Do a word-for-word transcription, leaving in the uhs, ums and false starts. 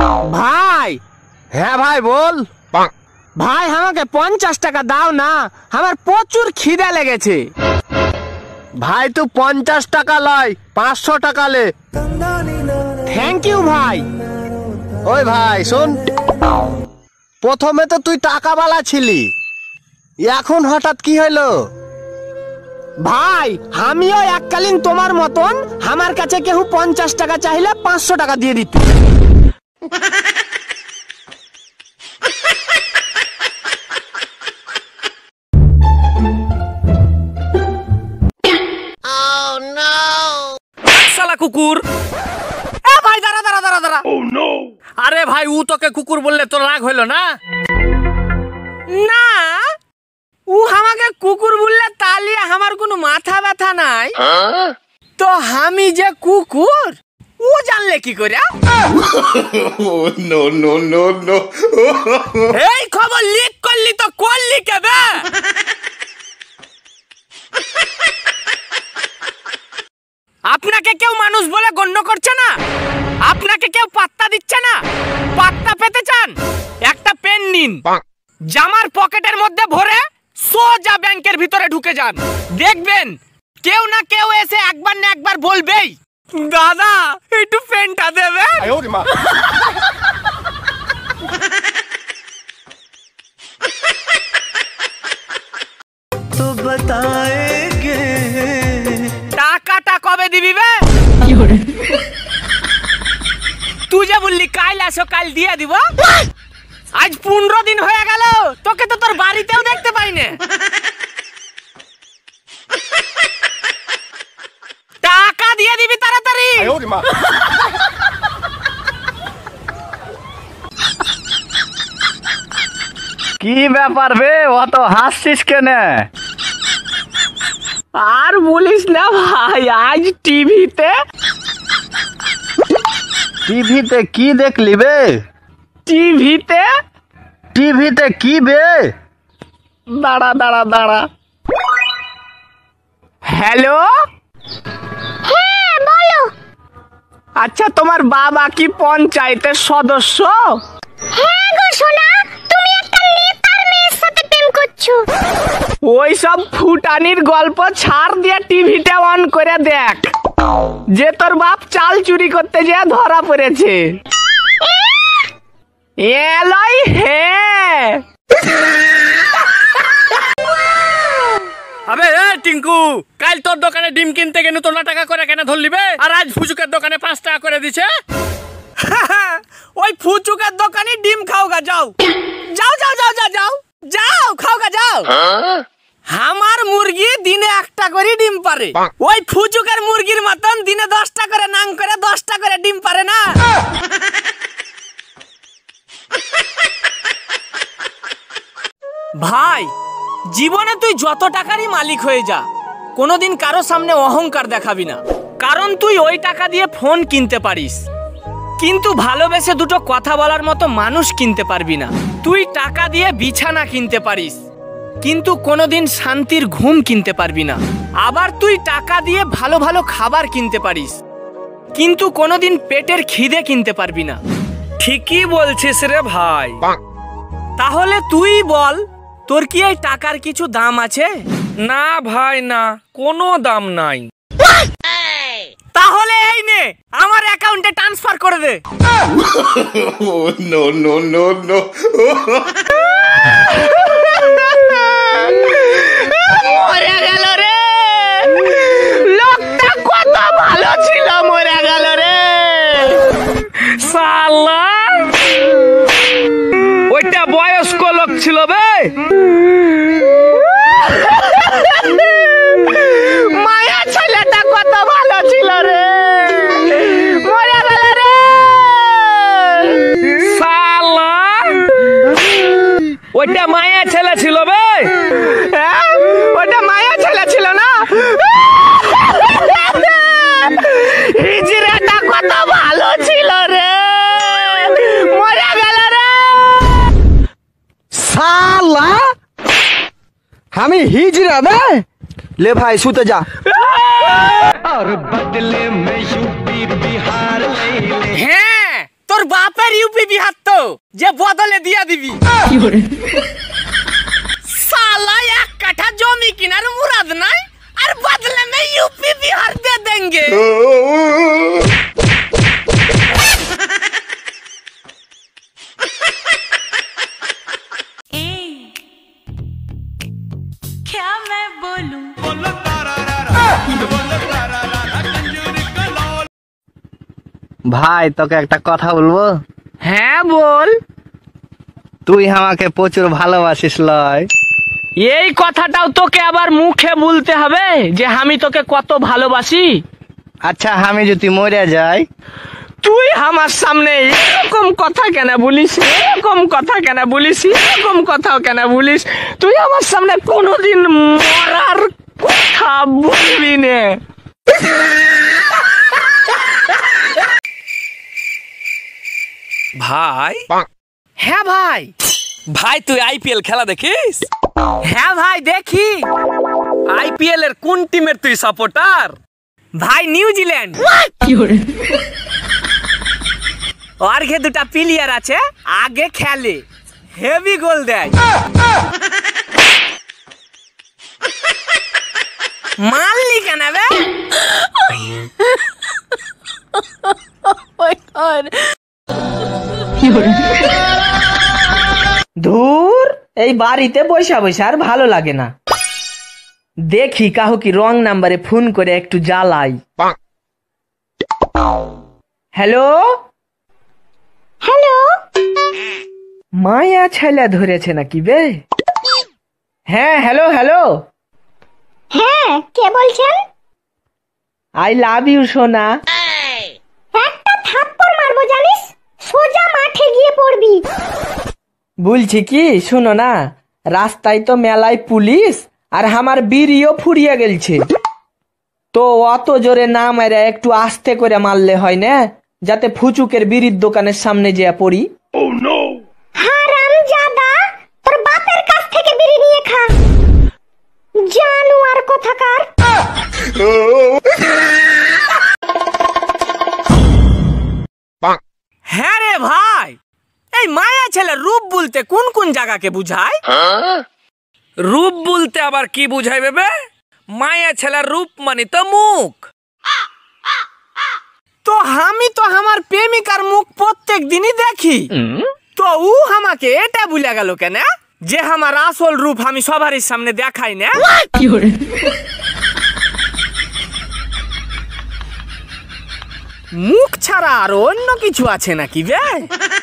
ভাই। হ্যাঁ ভাই বল। ভাই আমাকে পঞ্চাশ টাকা দাও না, আমার প্রচুর খিদে লেগেছে। ভাই তুই পঞ্চাশ টাকা লয়, পাঁচশো টাকা লে। থ্যাংক ইউ ভাই। ওই ভাই শোন, প্রথমে তো তুই টাকাওয়ালা ছিলি, এখন হঠাৎ কি হইলো? ভাই আমিও এককালীন তোমার মতন, আমার কাছে কেউ পঞ্চাশ টাকা চাইলে পাঁচশো টাকা দিয়ে দিত। কুকুর। এ ভাই দাঁড়া দাঁড়া দাঁড়া দাঁড়া। আরে ভাই ও তোকে কুকুর বললে তোর রাগ হইলো না? না, ও আমাকে কুকুর বললে তাহলে আমার কোনো মাথা ব্যথা নাই, তো আমি যে কুকুর ও জানলে কি করে? No no no no. এই খবর লিক করলি তো করলি কেবে? আপনাকে কেউ মানুষ বলে গণ্য করছে না, আপনাকে কেউ পাত্তা দিচ্ছে না। পাত্তা পেতে চান, একটা পেন নিন, জামার পকেটের মধ্যে ভরে সোজা ব্যাংকের ভিতরে ঢুকে যান, দেখবেন কেউ না কেউ এসে একবার না একবার বলবেই, দাদা একটু পেনটা দেবে। তো बताएंगे টাকাটা কবে দিবি বে? তুই যে বললি কাল আসো, কাল দিয়ে দিব। আজ পনেরো দিন হয়ে গেল, তোকে তো তোর বাড়িতেও দেখতে পাই না। টাকা দিয়ে দিবি তাড়াতাড়ি। কি ব্যাপার বে, অত হাসছিস কেনে? আর বলিস না ভাই, আজ টিভিতে টিভিতে কি দেখলি বে? টিভিতে টিভিতে কি বে? দাঁড়া দাঁড়া দাঁড়া। হ্যালো, হ্যাঁ বলো। আচ্ছা তোমার বাবা কি পঞ্চায়েতের সদস্য? হ্যাঁ গো সোনা, তুমি একটা নেতার মেয়ের সাথে প্রেম করছো। ওই সব ফুটানির গল্প ছাড় দিয়ে টিভিতে অন করে দেখ, যে তোর বাপ চাল চুরি করতে যেয়ে ধরা পড়েছে। এলাই হ্যাঁ। আবে এ টিঙ্কু, কাল তোর দোকানে ডিম কিনতে গেনু তো না টাকা করে কেন ধরলিবে, আর আজ ফুচুকের দোকানে পাঁচ টাকা করে দিছে? ওই ফুচুকের দোকানে ডিম খাওগা, যাও যাও যাও যাও যাও যাও যাও খাওগা যাও। আমার মুরগি দিনে একটা করে ডিম পারে, ওই ফুচুকের মুরগির মতন দিনে দশটা করে নাং করে দশটা করে ডিম পারে না। ভাই জীবনে তুই যত টাকারই মালিক হয়ে যা, কোনোদিন কারো সামনে অহংকার দেখাবি না, কারণ তুই ওই টাকা দিয়ে ফোন কিনতে পারিস, কিন্তু ভালোবেসে দুটো কথা বলার মতো মানুষ কিনতে পারবি না। তুই টাকা দিয়ে বিছানা কিনতে পারিস, কিন্তু কোনোদিন শান্তির ঘুম কিনতে পারবি না। আবার তুই টাকা দিয়ে ভালো ভালো খাবার কিনতে পারিস, কিন্তু কোনোদিন পেটের খিদে কিনতে পারবি না। ঠিকই বলছিস রে ভাই। তাহলে তুই বল, তোর কি এই টাকার কিছু দাম আছে? না ভাই না, কোনো দাম নাই। তাহলে এই নে, আমার অ্যাকাউন্টে ট্রান্সফার করে দে। No no no no. মরে গেল রে, লোকটা কত ভালো ছিল, মরে গেল রে শালা, ওইটা বয়স্ক লোক ছিল বে। মায়া ছেলেটা কত ভালো ছিল রে, মরে গেল রে শালা, ওইটা মায়া ছেলে ছিল বে। ওটা মায়া ছেলে ছিল না, হিজড়াটা কত ভালো ছিল রে, মরে গেল রে শালা, আমি হিজড়া বে? ले भाई सुते जा। और बदले में यूपी बिहार ले ले। হ্যাঁ, তোর বাপের ইউপি বিহার তো যে বদলে দিয়া দিবি। साला एक कट्ठा जमी किनार मुराद नहीं और बदले में यूपी बिहार दे देंगे। ए, क्या मैं बोलूं? ভাই তোকে একটা কথা বলবো। হ্যাঁ বল। তুই আমাকে প্রচুর ভালোবাসিস লয়। এই কথাটাও তোকে আবার মুখে বলতে হবে যে আমি তোকে কত ভালোবাসি। আচ্ছা আমি যদি মরে যাই? তুই আমার সামনে এরকম কথা কেন বলিস, এরকম কথা কেন বলিস, এরকম কথা কেন বলিস? তুই আমার সামনে কোনোদিন মরার কথা বলবি না। ভাই হ্যাঁ ভাই। ভাই তুই আইপিএল খেলা দেখিস? হ্যাঁ ভাই দেখি। আইপিএল এর কোন টিমের তুই সাপোর্টার? ভাই নিউজিল্যান্ড। আর ঘে দুটা প্লেয়ার আছে আগে খেলে হেভি গোল দেয়। মারলি কেন বে? ধুর এই বাড়িতে বসা বসে আর ভালো লাগে না। দেখি কাহো কি রং নাম্বারে ফোন করে একটু জ্বালাই। হ্যালো হ্যালো, মায়া ছেলে ধরেছে নাকি বে? হ্যাঁ হ্যালো হ্যালো। হ্যাঁ কে বলছেন? আই লাভ ইউ সোনা। একটা থাপ্পড় মারবো জানিস, সোজা মাঠে গিয়ে পড়বি। বলছি কি শোনো না, রাস্তায় তো মেলায় পুলিশ আর আমার বিড়িও ফুরিয়ে গেলছে, তো অত জোরে না মারে একটু আস্তে করে মারলে হয় না, যাতে ফুচুকের বিড়ির দোকানের সামনে যেয়ে পড়ি। হারামজাদা, তোর বাপের কাছ থেকে বিড়ি নিয়ে খা, জানোয়ার কোথাকার। হ্যাঁ রে ভাই, এই মায়া ছেলে রূপ বলতে কোন কোন জায়গাকে বুঝায়? রূপ বলতে আবার কি বুঝাই বেবে? মায়া ছেলের রূপ মানে তো মুখ। তো আমি তো আমার প্রেমিকার মুখ প্রত্যেক দিনই দেখি, তো ও আমাকে এটা ভুলে গেল কেন যে আমার আসল রূপ আমি সবারই সামনে দেখাই না? মুখ ছাড়া আর অন্য কিছু আছে নাকি বে?